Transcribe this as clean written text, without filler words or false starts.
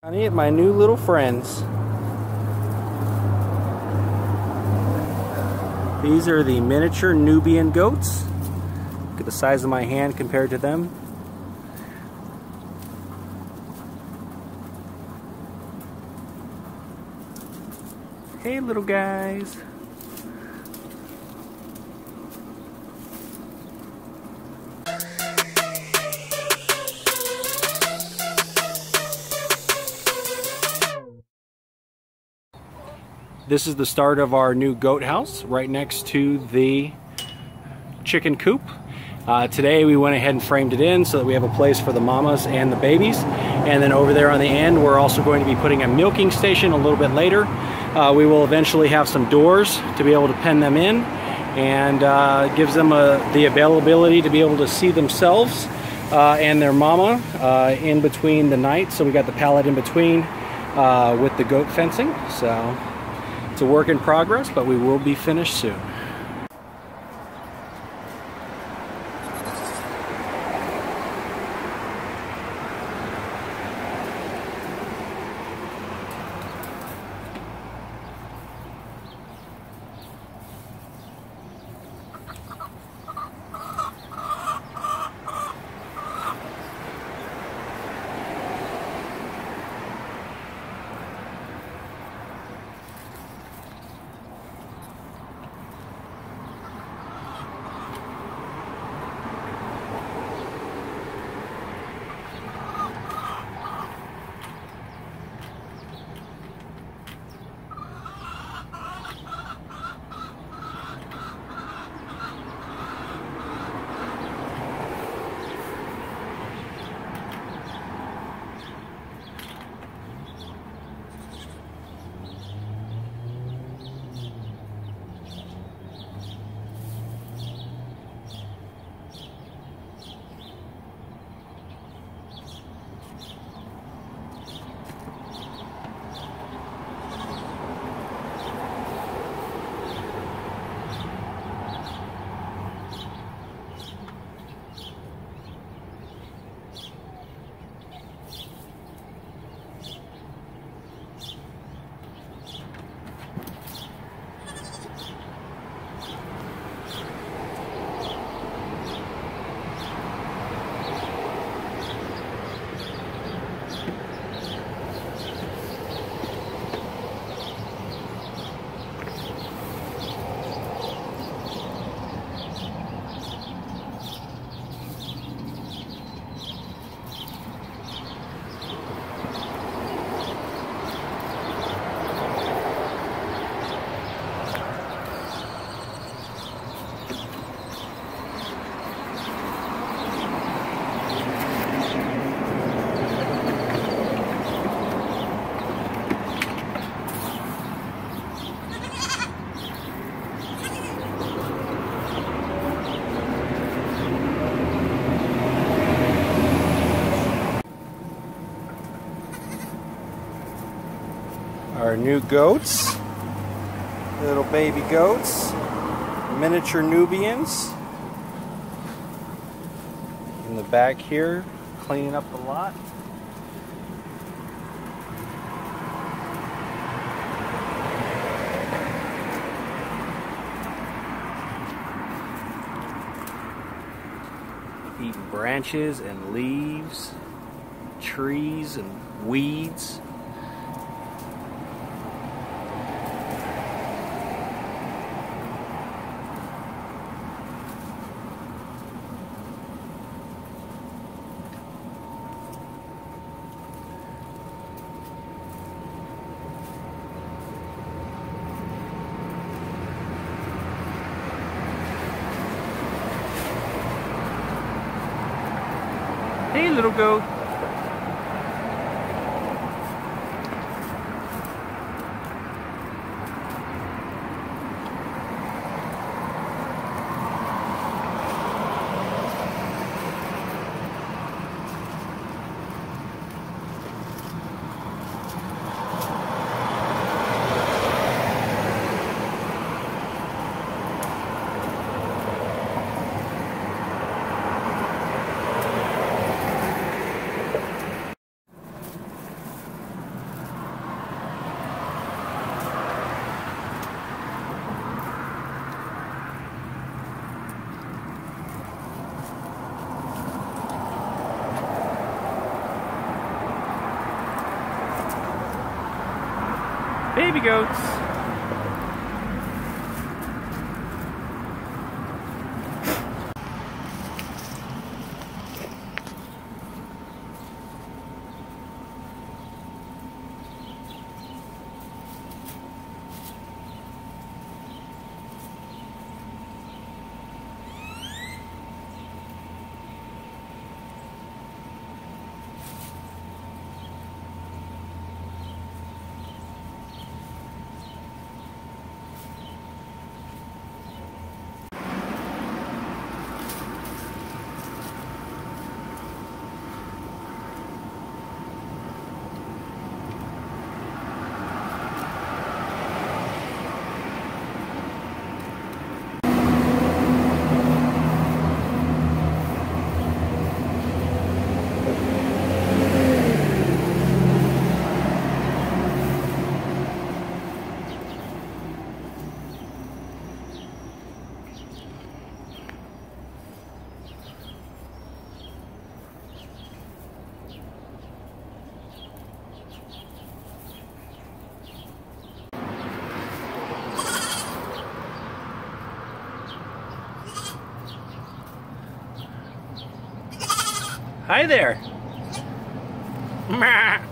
Honey, my new little friends. These are the miniature Nubian goats. Look at the size of my hand compared to them. Hey, little guys. This is the start of our new goat house right next to the chicken coop. Today we went ahead and framed it in so that we have a place for the mamas and the babies. And then over there on the end we're also going to be putting a milking station a little bit later. We will eventually have some doors to be able to pen them in, and gives them the availability to be able to see themselves and their mama in between the night. So we got the pallet in between with the goat fencing. So it's a work in progress, but we will be finished soon. Our new goats, little baby goats, miniature Nubians. In the back here, cleaning up the lot. Eating branches and leaves, trees and weeds. Hey, little goat. Baby goats. Hi there.